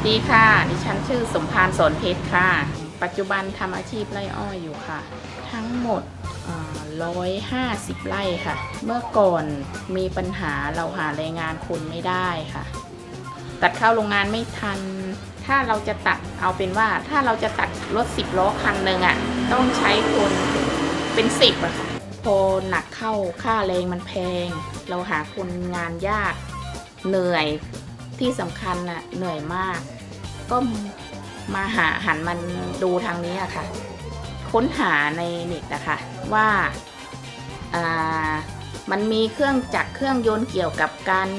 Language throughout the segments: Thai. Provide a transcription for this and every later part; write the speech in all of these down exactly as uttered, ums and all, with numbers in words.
ดีค่ะดิฉันชื่อสมภารสอนเพชรค่ะปัจจุบันทำอาชีพไร่อ้อยอยู่ค่ะทั้งหมดร้อยห้าสิบไร่ค่ะเมื่อก่อนมีปัญหาเราหาแรงงานคนไม่ได้ค่ะตัดเข้าโรงงานไม่ทันถ้าเราจะตัดเอาเป็นว่าถ้าเราจะตัดรถสิบล้อคันหนึ่งอ่ะต้องใช้คนเป็นสิบอะค่ะพอหนักเข้าค่าแรงมันแพงเราหาคนงานยากเหนื่อยที่สำคัญน่ะเหนื่อยมากก็มาหาหันมันดูทางนี้อะค่ะค้นหาในเน็ตนะคะว่าอ่ามันมีเครื่องจักรเครื่องยนต์เกี่ยวกับการ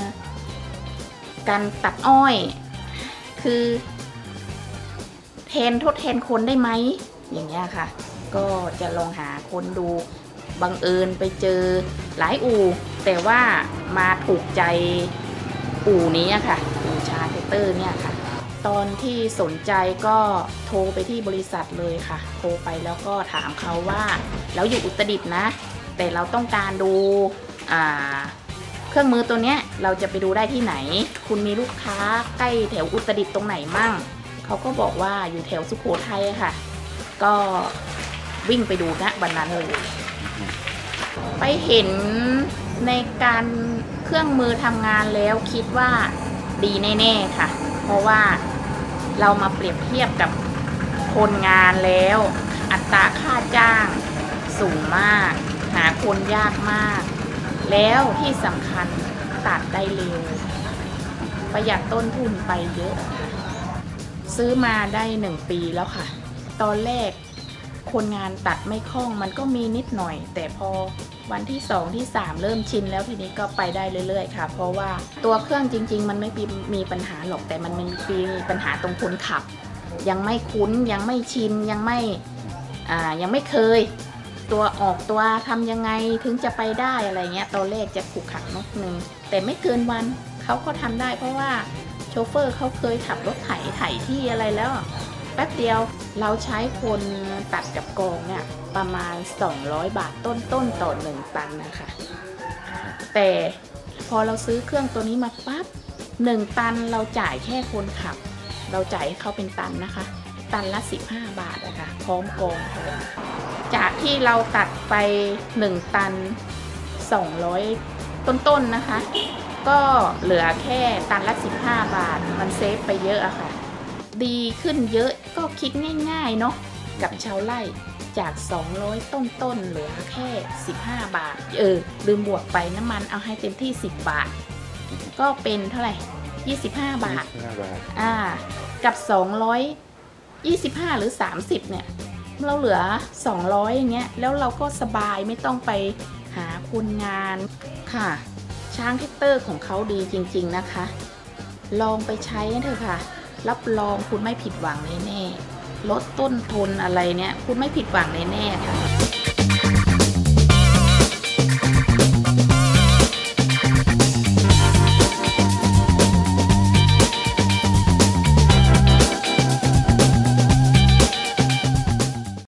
การตัดอ้อยคือแทนทดแทนคนได้ไหมอย่างเงี้ยค่ะก็จะลองหาคนดูบังเอิญไปเจอหลายอู่แต่ว่ามาถูกใจอู่นี้ค่ะอู่ชาร์เทเตอร์เนี่ยค่ะตอนที่สนใจก็โทรไปที่บริษัทเลยค่ะโทรไปแล้วก็ถามเขาว่าเราอยู่อุตรดิตถ์นะแต่เราต้องการดูเครื่องมือตัวเนี้ยเราจะไปดูได้ที่ไหนคุณมีลูกค้าใกล้แถวอุตรดิตถ์ตรงไหนมั่งเขาก็บอกว่าอยู่แถวสุโขทัยค่ะก็วิ่งไปดูณวันนั้นเลยไปเห็นในการเครื่องมือทำงานแล้วคิดว่าดีแน่ๆค่ะเพราะว่าเรามาเปรียบเทียบกับคนงานแล้วอัตราค่าจ้างสูงมากหาคนยากมากแล้วที่สำคัญตัดได้เร็วประหยัดต้นทุนไปเยอะค่ะซื้อมาได้หนึ่งปีแล้วค่ะตอนแรกคนงานตัดไม่คล่องมันก็มีนิดหน่อยแต่พอวันที่สองที่สามเริ่มชินแล้วทีนี้ก็ไปได้เรื่อยๆค่ะเพราะว่าตัวเครื่องจริงๆมันไม่มีปัญหาหรอกแต่มันมีปัญหาตรงคนขับยังไม่คุ้นยังไม่ชินยังไม่อ่ายังไม่เคยตัวออกตัวทำยังไงถึงจะไปได้อะไรเงี้ยตอนแรกจะขรุขระนิดนึงแต่ไม่เกินวันเขาก็ทำได้เพราะว่าโชเฟอร์เขาเคยขับรถไถไถที่อะไรแล้วแป๊บเดียวเราใช้คนตัดกับกองเนี่ยประมาณสองร้อยบาทต้นๆ ต, ต่อหนึ่งตันนะคะแต่พอเราซื้อเครื่องตัวนี้มาปั๊บหนึ่งตันเราจ่ายแค่คนขับเราจ่ายเขาเป็นตันนะคะตันละสิบห้าบาทนะคะพร้อมกองจากที่เราตัดไปหนึ่งตันสองร้อยต้นๆ น, นะคะก็เหลือแค่ตันละสิบห้าบาทมันเซฟไปเยอะอะค่ะดีขึ้นเยอะก็คิดง่ายๆเนาะกับชาวไร่จากสองร้อยต้นๆเหลือแค่สิบห้าบาทเออลืมบวกไปน้ำมันเอาให้เต็มที่สิบบาทก็เป็นเท่าไหร่ยี่สิบห้าบาทอ่ากับสองร้อยยี่สิบห้าหรือสามสิบเนี่ยเราเหลือสองร้อยอย่างเงี้ยแล้วเราก็สบายไม่ต้องไปหาคนงานค่ะช้างแท็กเตอร์ของเขาดีจริงๆนะคะลองไปใช้เถอะค่ะรับรองคุณไม่ผิดหวังแน่ๆลดต้นทุนอะไรเนี่ยคุณไม่ผิดหวังแน่ๆค่ะ